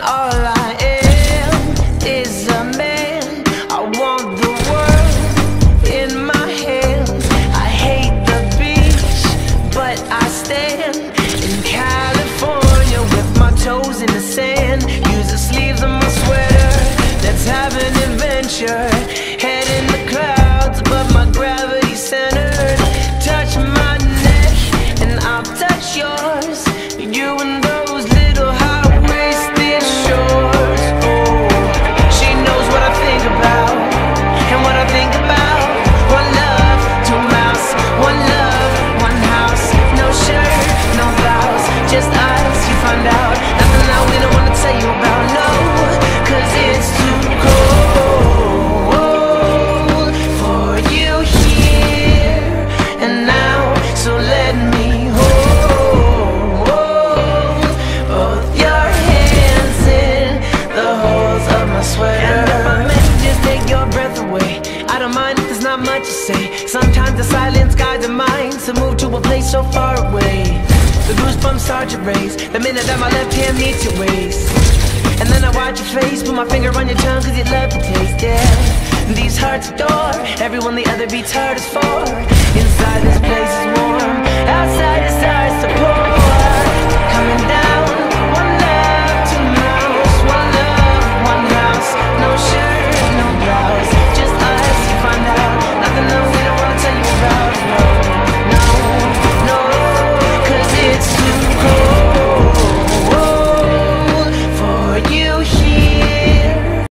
all I am is a man. I want the world in my hands. I hate the beach, but I stand in California with my toes in the sand. Use the sleeves of my sweater. Let's have an adventure. Head in the clouds, but my gravity's centered. Touch my neck and I'll touch yours. You and those little high-waisted shorts. Oh, she knows what I think about and what I think about. One love, two mouths. One love, one house. No shirt, no blouse, just us. You find out nothing that we don't wanna tell you about. No, 'cause it's too cold for you here and now. So let me hold both your hands in the holes of my sweater. And if I may just take your breath away, I don't mind if there's not much to say. Sometimes the silence guides the mind to move to a place so far away. The goosebumps start to raise the minute that my left hand meets your waist. And then I watch your face, put my finger on your tongue 'cause you love the taste, yeah. These hearts adore everyone the other beats hardest for.